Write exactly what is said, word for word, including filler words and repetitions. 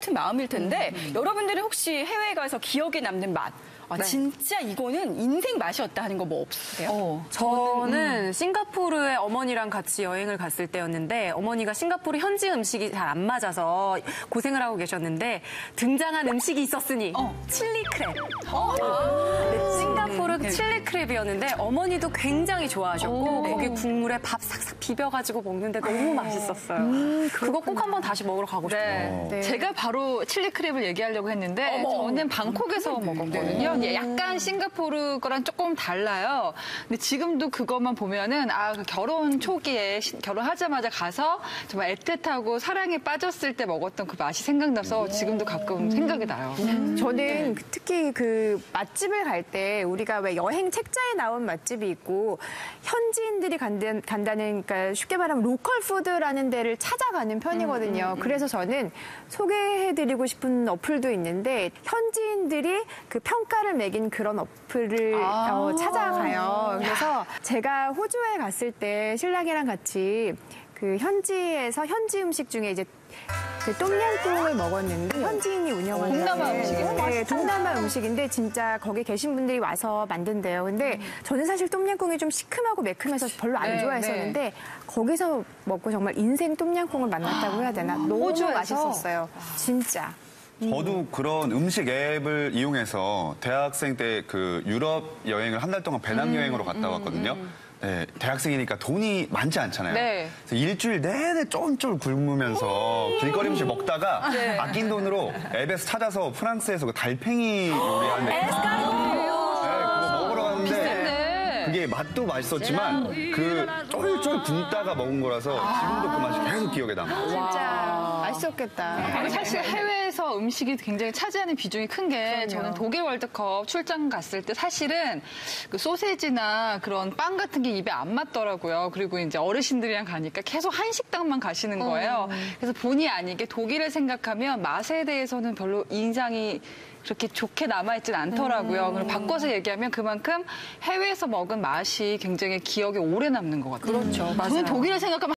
같은 마음일 텐데 음. 여러분들은 혹시 해외에 가서 기억에 남는 맛, 아, 네. 진짜 이거는 인생 맛이었다 하는 거 뭐 없으세요? 어, 저는 음. 싱가포르에 어머니랑 같이 여행을 갔을 때였는데 어머니가 싱가포르 현지 음식이 잘 안 맞아서 고생을 하고 계셨는데 등장한 음식이 있었으니 어. 칠리 크랩. 어. 네, 싱가포르 음. 칠리 크랩이었는데 어머니도 굉장히 좋아하셨고 오. 거기 국물에 밥 싹싹 비벼가지고 먹는데 너무 맛있었어요. 음, 그거 꼭 한번 다시 먹으러 가고 싶어요. 네. 네. 제가 바로 칠리 크랩을 얘기하려고 했는데 어머. 저는 방콕에서 음. 먹었거든요. 네. 약간 싱가포르 거랑 조금 달라요. 근데 지금도 그것만 보면은 아, 그 결혼 초기에 시, 결혼하자마자 가서 정말 애틋하고 사랑에 빠졌을 때 먹었던 그 맛이 생각나서 지금도 가끔 생각이 나요. 음. 저는 특히 그 맛집을 갈 때 우리가 왜 여행 책자에 나온 맛집이 있고 현지인들이 간다는, 간다는 그러니까 쉽게 말하면 로컬 푸드라는 데를 찾아가는 편이거든요. 음, 음, 음. 그래서 저는 소개해드리고 싶은 어플도 있는데 현지인들이 그 평가를 매긴 그런 어플을 아 어, 찾아가요. 그래서 제가 호주에 갔을 때 신랑이랑 같이 그 현지에서 현지 음식 중에 이제 그 똠양꿍을 먹었는데 현지인이 운영하는 동남아 음식이에요? 네, 동남아 음식인데 진짜 거기 계신 분들이 와서 만든대요. 근데 저는 사실 똠양꿍이 좀 시큼하고 매큼해서 별로 안 네, 좋아했었는데 네. 거기서 먹고 정말 인생 똠양꿍을 만났다고 해야 되나? 너무 호주에서? 맛있었어요. 진짜. 저도 그런 음식 앱을 이용해서 대학생 때 그 유럽 여행을 한 달 동안 배낭여행으로 갔다 왔거든요. 음, 음, 음. 네, 대학생이니까 돈이 많지 않잖아요. 네. 그래서 일주일 내내 쫄쫄 굶으면서 길거리 음식 먹다가 네. 아낀 돈으로 앱에서 찾아서 프랑스에서 그 달팽이 요리하는 데 에스카르고요. 네, 그거 먹으러 갔는데 그게 맛도 맛있었지만 그 쫄쫄 굶다가 먹은 거라서 지금도 그 맛이 계속 기억에 남아요. 진짜 맛있었겠다. 사실 해외에서 음식이 굉장히 차지하는 비중이 큰 게 저는 독일 월드컵 출장 갔을 때 사실은 그 소세지나 그런 빵 같은 게 입에 안 맞더라고요. 그리고 이제 어르신들이랑 가니까 계속 한식당만 가시는 거예요. 그래서 본의 아니게 독일을 생각하면 맛에 대해서는 별로 인상이 그렇게 좋게 남아있진 않더라고요. 음. 그럼 바꿔서 얘기하면 그만큼 해외에서 먹은 맛이 굉장히 기억에 오래 남는 것 같아요. 그렇죠. 저는 독일을 생각하면